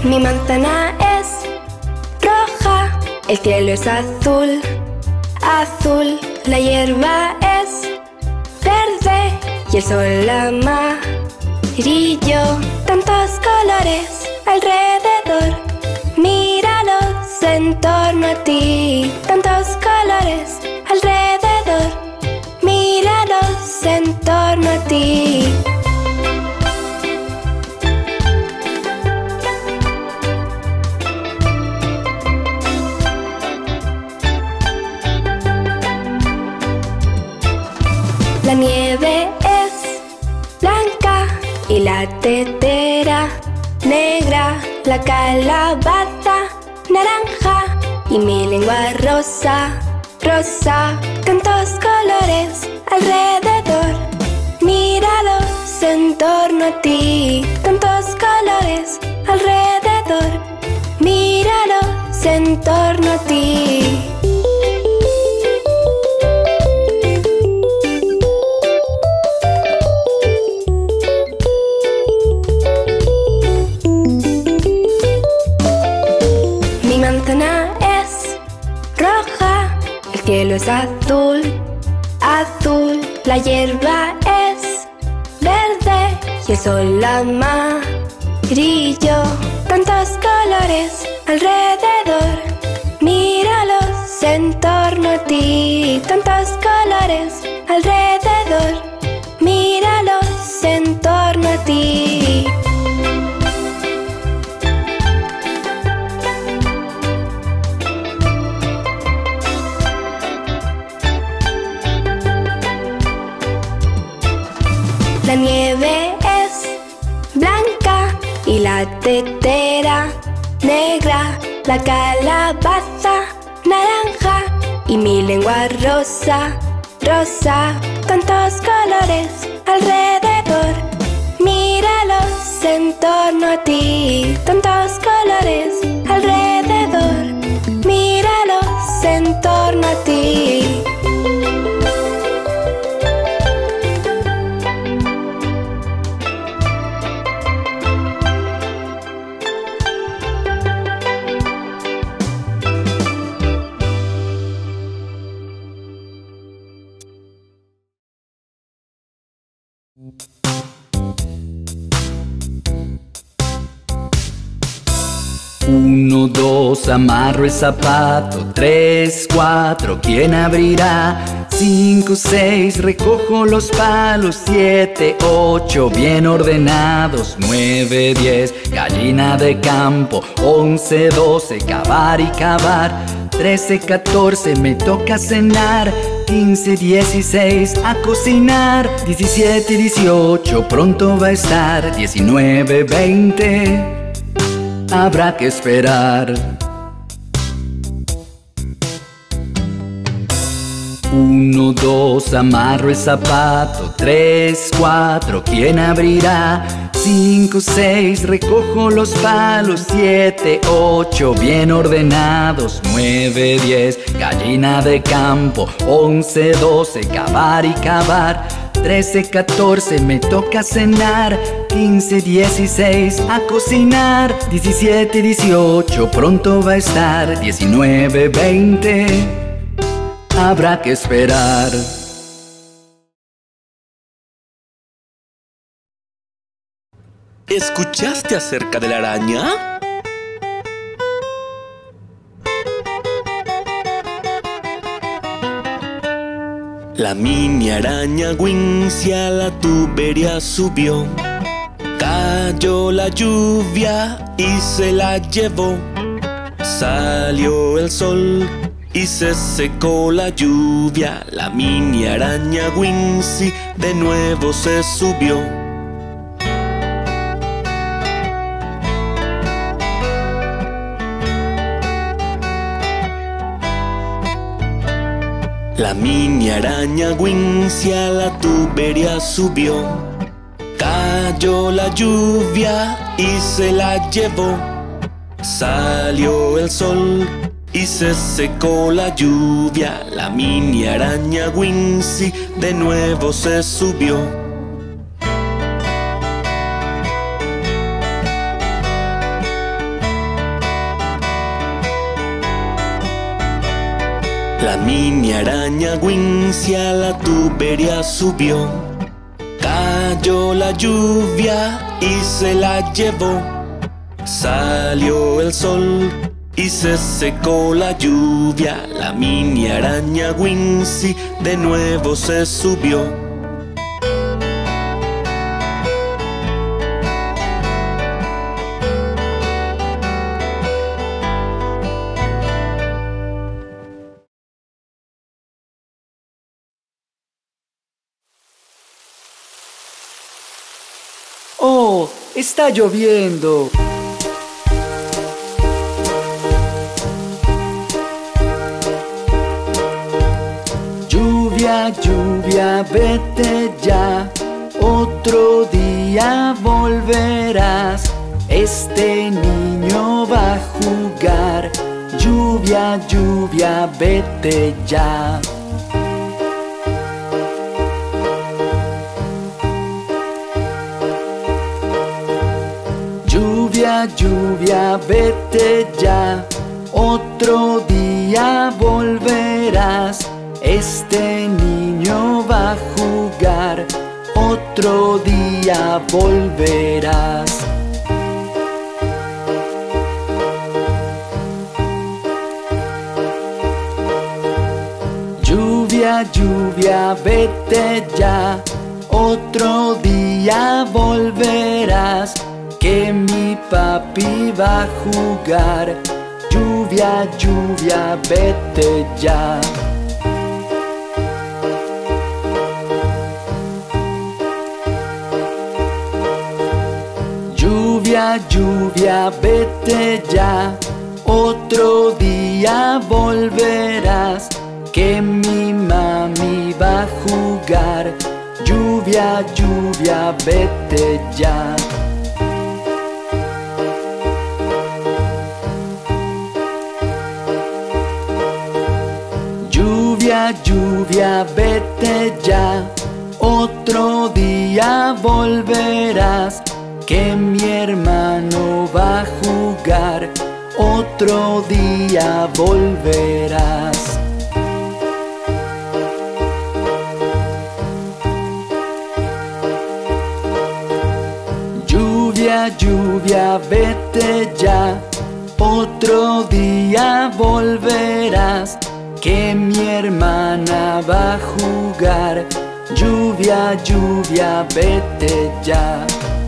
Mi manzana es roja, el cielo es azul, azul. La hierba es verde y el sol amarillo. Tantos colores alrededor, míralos en torno a ti. Tantos colores alrededor, míralos en torno a ti. La nieve es blanca y la tetera negra. La calabaza naranja y mi lengua rosa, rosa. Tantos colores alrededor, míralos en torno a ti. Tantos colores alrededor, míralos en torno a ti. El cielo es azul, azul. La hierba es verde y el sol amarillo. Tantos colores alrededor, míralos en torno a ti. Tantos colores alrededor, míralos en torno a ti. La nieve es blanca y la tetera negra. La calabaza naranja y mi lengua rosa, rosa. Tantos colores alrededor, míralos en torno a ti. Tantos colores alrededor, míralos en torno a ti. Uno, dos, amarro el zapato. 3, 4, ¿quién abrirá? 5, 6, recojo los palos. 7, 8, bien ordenados. 9, 10, gallina de campo. 11, 12, cavar y cavar. 13, 14, me toca cenar. 15, 16, a cocinar. 17, 18, pronto va a estar. 19, 20, habrá que esperar. 1, 2, amarro el zapato. 3, 4, ¿quién abrirá? 5, 6, recojo los palos. 7, 8, bien ordenados. 9, 10, gallina de campo. 11, 12, cavar y cavar. 13, 14, me toca cenar. 15, 16, a cocinar. 17, 18, pronto va a estar. 19, 20, habrá que esperar. ¿Escuchaste acerca de la araña? La mini araña Wincy a la tubería subió. Cayó la lluvia y se la llevó. Salió el sol y se secó la lluvia. La mini araña Wincy de nuevo se subió. La mini araña Wincy a la tubería subió. Cayó la lluvia y se la llevó. Salió el sol y se secó la lluvia. La mini araña Wincy de nuevo se subió. La mini araña Wincy a la tubería subió. Cayó la lluvia y se la llevó. Salió el sol y se secó la lluvia. La mini araña Wincy de nuevo se subió. ¡Oh! ¡Está lloviendo! Lluvia, lluvia, vete ya. Otro día volverás. Este niño va a jugar. Lluvia, lluvia, vete ya. Lluvia, lluvia, vete ya. Otro día volverás. Este niño va a jugar. Otro día volverás. Lluvia, lluvia, vete ya. Otro día volverás. Que mi papi va a jugar. Lluvia, lluvia, vete ya. Lluvia, lluvia, vete ya. Otro día volverás. Que mi mami va a jugar. Lluvia, lluvia, vete ya. Lluvia, lluvia, vete ya. Otro día volverás. Que mi hermano va a jugar. Otro día volverás. Lluvia, lluvia, vete ya. Otro día volverás. Que mi hermana va a jugar. Lluvia, lluvia, vete ya.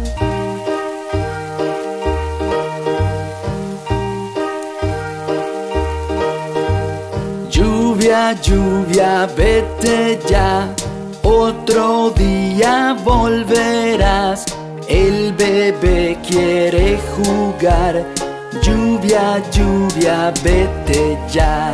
Lluvia, lluvia, vete ya. Otro día volverás. El bebé quiere jugar. Lluvia, lluvia, vete ya.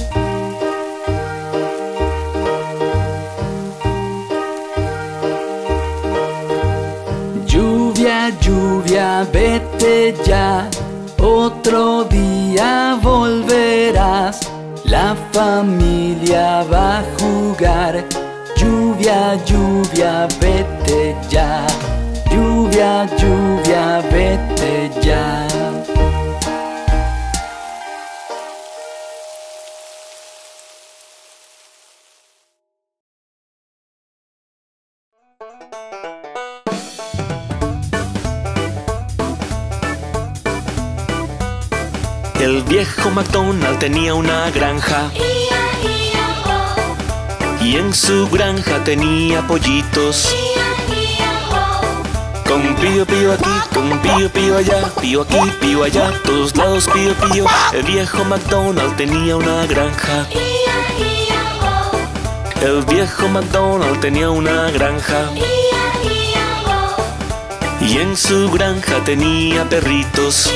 Lluvia, lluvia, vete ya. Otro día volverás. La familia va a jugar. Lluvia, lluvia, vete ya. Lluvia, lluvia, vete ya. El viejo McDonald tenía una granja. Y en su granja tenía pollitos. Con pío pío aquí, con pío pío allá, pío aquí, pío allá, todos lados pío pío. El viejo McDonald tenía una granja. El viejo McDonald tenía una granja. Y en su granja tenía perritos.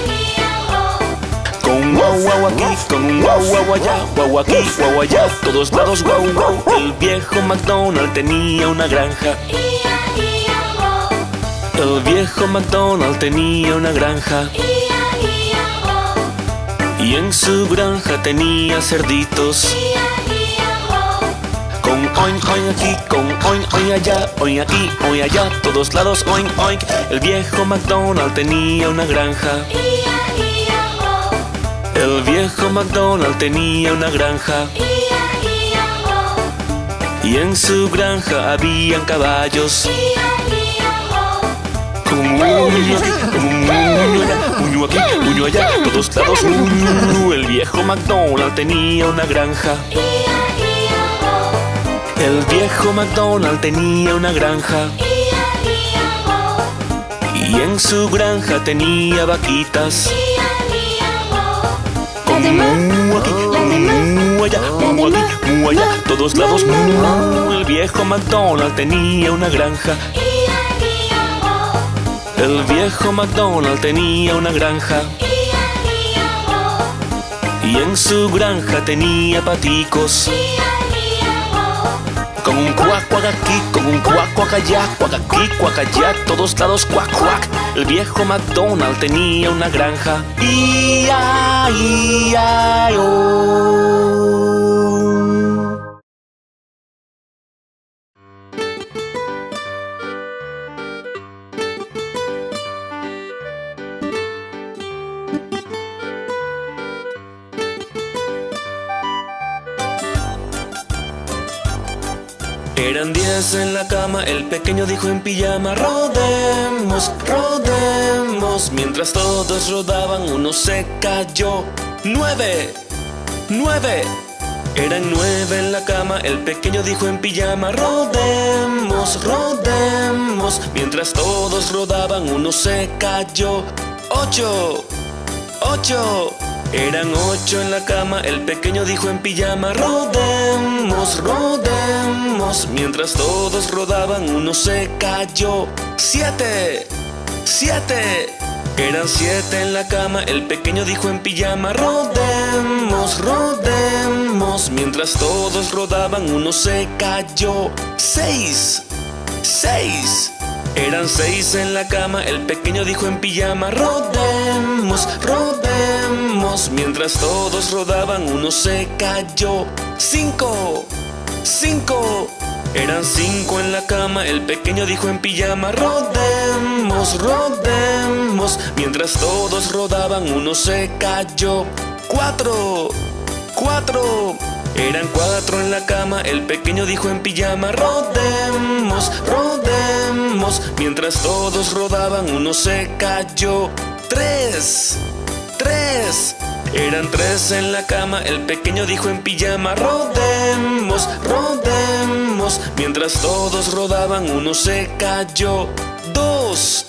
Con un guau guau aquí, con un guau guau allá, guau aquí, guau allá, todos lados guau guau. El viejo McDonald tenía una granja. El viejo McDonald tenía una granja. Y en su granja tenía cerditos. Con oink oink aquí, con oink oink allá, oink aquí, oink allá, todos lados oink oink. El viejo McDonald tenía una granja. El viejo MacDonald tenía una granja y en su granja habían caballos. Como un niño aquí, como un niño allá, uno aquí, uno allá, todos lados. El viejo MacDonald tenía una granja. El viejo MacDonald tenía una granja y en su granja tenía vaquitas. Como mu aquí, como mu allá, mu aquí, mu allá, todos lados. El viejo MacDonald tenía una granja. El viejo MacDonald tenía una granja y en su granja tenía paticos. Con un cuac, cuac aquí, con un cuac, cuac allá, cuac aquí, cuac allá, todos lados, cuac, cuac. El viejo MacDonald tenía una granja. I-A-I-A-O. Eran 10 en la cama, el pequeño dijo en pijama: rodemos, rodemos. Mientras todos rodaban, uno se cayó. 9, 9. Eran 9 en la cama, el pequeño dijo en pijama: rodemos, rodemos. Mientras todos rodaban, uno se cayó. 8, 8. Eran 8 en la cama, el pequeño dijo en pijama: rodemos, rodemos. Mientras todos rodaban, uno se cayó. 7, 7. Eran 7 en la cama, el pequeño dijo en pijama: rodemos, rodemos. Mientras todos rodaban, uno se cayó. 6, 6. Eran 6 en la cama, el pequeño dijo en pijama: rodemos, rodemos. Mientras todos rodaban, uno se cayó. 5, 5. Eran 5 en la cama, el pequeño dijo en pijama: rodemos, rodemos. Mientras todos rodaban, uno se cayó. 4, 4. Eran 4 en la cama, el pequeño dijo en pijama: rodemos, rodemos. Mientras todos rodaban, uno se cayó. 3, 3. Eran 3 en la cama, el pequeño dijo en pijama: rodemos, rodemos. Mientras todos rodaban, uno se cayó. 2,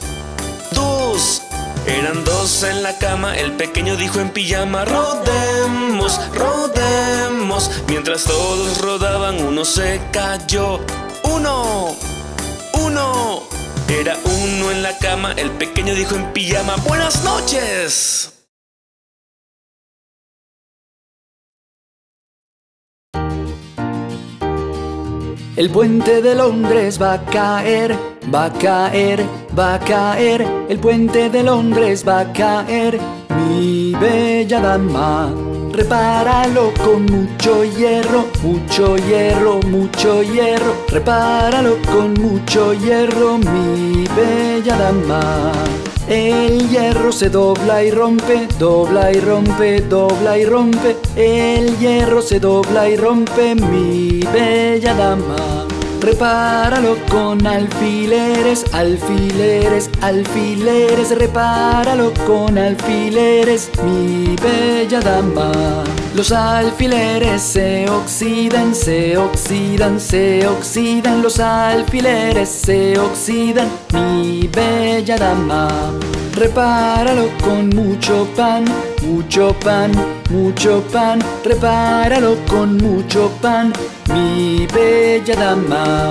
2. Eran 2 en la cama, el pequeño dijo en pijama: rodemos, rodemos. Mientras todos rodaban, uno se cayó. 1, 1. Era 1 en la cama, el pequeño dijo en pijama: buenas noches. El puente de Londres va a caer, va a caer, va a caer. El puente de Londres va a caer, mi bella dama. Repáralo con mucho hierro, mucho hierro, mucho hierro. Repáralo con mucho hierro, mi bella dama. El hierro se dobla y rompe, dobla y rompe, dobla y rompe. El hierro se dobla y rompe, mi bella dama. Repáralo con alfileres, alfileres, alfileres. Repáralo con alfileres, mi bella dama. Los alfileres se oxidan, se oxidan, se oxidan. Los alfileres se oxidan, mi bella dama. Repáralo con mucho pan, mucho pan, mucho pan. Repáralo con mucho pan, mi bella dama.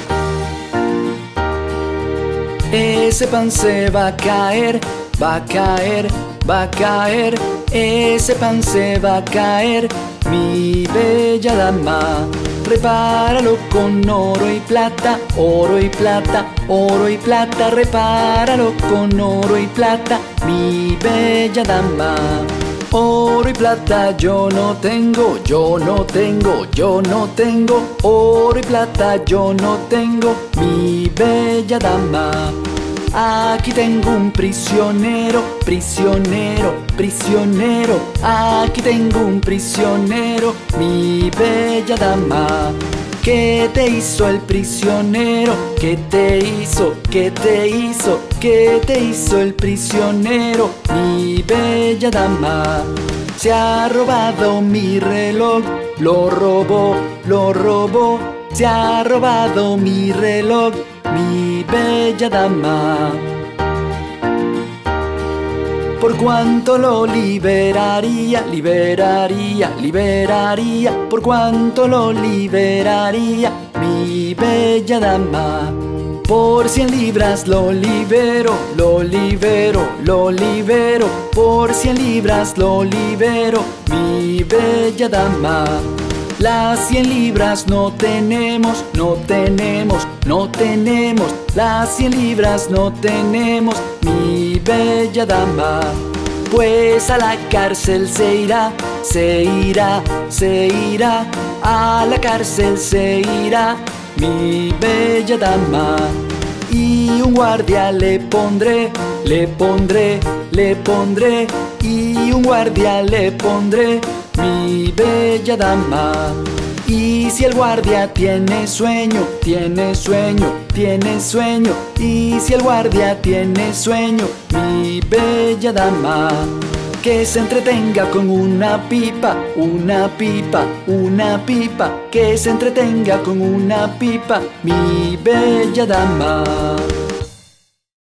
Ese pan se va a caer, va a caer, va a caer. Ese pan se va a caer, mi bella dama. Repáralo con oro y plata, oro y plata, oro y plata. Repáralo con oro y plata, mi bella dama. Oro y plata yo no tengo, yo no tengo, yo no tengo. Oro y plata yo no tengo, mi bella dama. Aquí tengo un prisionero, prisionero, prisionero. Aquí tengo un prisionero, mi bella dama. ¿Qué te hizo el prisionero? ¿Qué te hizo? ¿Qué te hizo? ¿Qué te hizo el prisionero, mi bella dama? Se ha robado mi reloj, lo robó, lo robó. Se ha robado mi reloj, mi bella dama. ¿Por cuánto lo liberaría? Liberaría, liberaría. ¿Por cuánto lo liberaría, mi bella dama? Por 100 libras lo libero, lo libero, lo libero. Por 100 libras lo libero, mi bella dama. Las 100 libras no tenemos, no tenemos, no tenemos. Las 100 libras no tenemos, mi bella dama. Pues a la cárcel se irá, se irá, se irá. A la cárcel se irá, mi bella dama. Y un guardia le pondré, le pondré, le pondré. Y un guardia le pondré, mi bella dama. Y si el guardia tiene sueño, tiene sueño, tiene sueño. Y si el guardia tiene sueño, mi bella dama. Que se entretenga con una pipa, una pipa, una pipa. Que se entretenga con una pipa, mi bella dama.